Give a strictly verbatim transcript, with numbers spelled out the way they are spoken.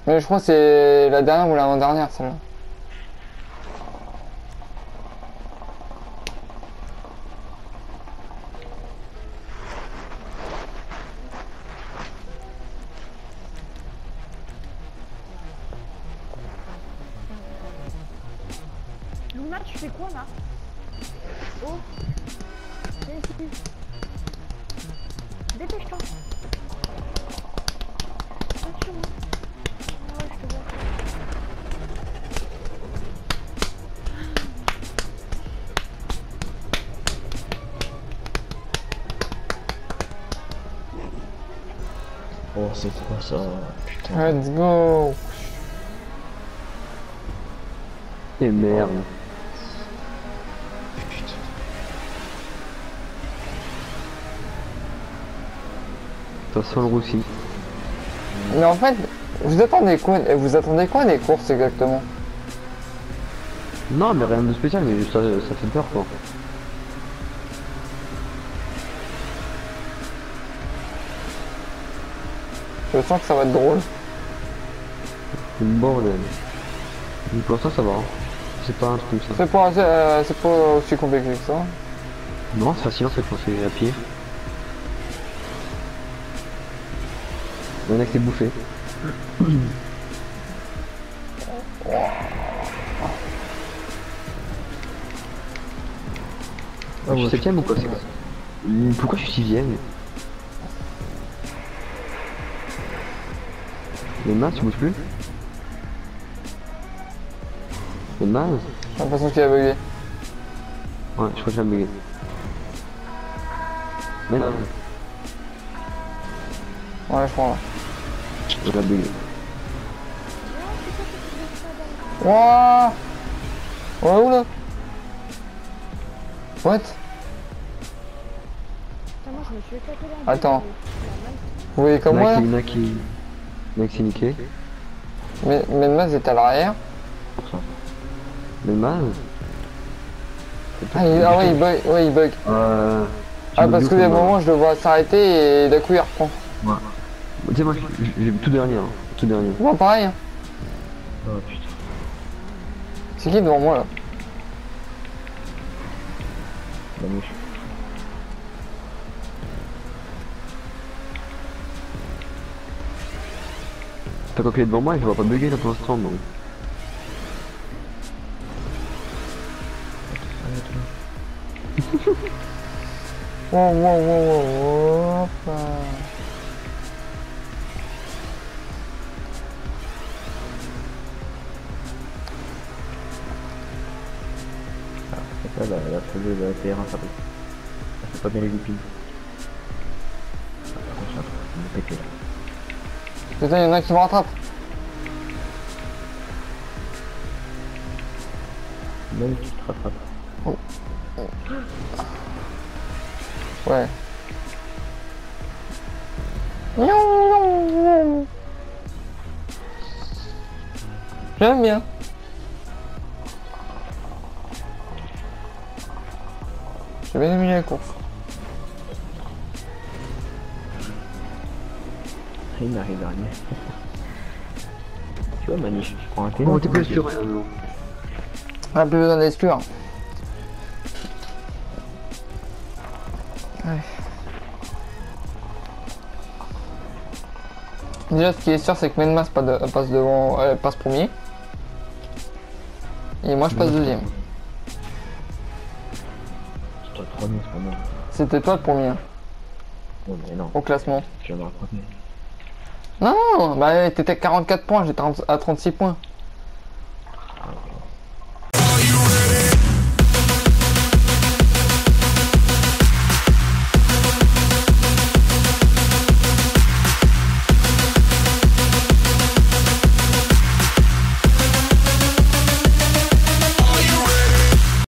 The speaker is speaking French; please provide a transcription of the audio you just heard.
Mais je crois que c'est la dernière ou l'avant-dernière, celle-là. Luna, tu fais quoi là? Oh, viens ici. Dépêche-toi. Viens sur moi. Ah ouais, je te vois. Oh, c'est quoi ça? Putain. Let's go. Et merde. Attention le roussi. Mais en fait, vous attendez quoi, vous attendez quoi des courses exactement? Non mais rien de spécial, mais ça, ça fait peur quoi. Je sens que ça va être drôle. Bon, mais pour l'instant ça va. Hein. C'est pas un truc comme ça. C'est pas, euh, c'est pas aussi compliqué que ça. Non, c'est facile en fait quand c'est à pied. Il y en a qui s'est bouffé. Ah, je suis septième ou quoi? Pourquoi je suis sixième? Les mains, tu bouges plus? Les mains? J'ai l'impression qu'il a bugué. Ouais, je crois que j'ai bugué. Mais non. Ouais, je crois là. J'ai bugué. Wouah. Ouais, où là? What? Putain, moi je me suis éclaté là. Attends. Vous voyez comme moi? Il y en a qui... Il y en a qui s'est niqué. Mais Menmaz est à l'arrière. Mais mal. Ah, il... ah ouais, il bug. Ouais, il bug. Euh... Ah, parce que des moments je le vois s'arrêter et d'un coup il reprend. Ouais. Tu sais, moi j'ai tout dernier, hein. Tout dernier. Moi pareil. Hein. Oh putain. C'est qui devant moi là? La mouche. T'as quand il est devant moi, je vois pas bugger là pour l'instant, donc. Wow, wow, wow, wow, hop là. C'est ça, la, la feuille de la T R un, ça fait. Ça fait pas bien les goupilles. Attention, ça me péter là. Putain, y'en a qui me rattrapent. Même tu te rattrapes. Oh. Ouais. J'aime bien. J'ai bien aimé la course. Il m'arrive à rien. Tu vois, Maniche, je prends un thé. Oh, t'es pas sûr. On a plus besoin d'exclure. Ouais. Déjà, ce qui est sûr, c'est que Menmas passe, de, passe devant, euh, passe premier. Et moi, je passe deuxième. C'est toi le premier, c'est pas moi. C'était toi le premier Non, mais non, au classement. je viens de rattraper. Non, non, bah t'étais à quarante-quatre points, j'étais à trente-six points.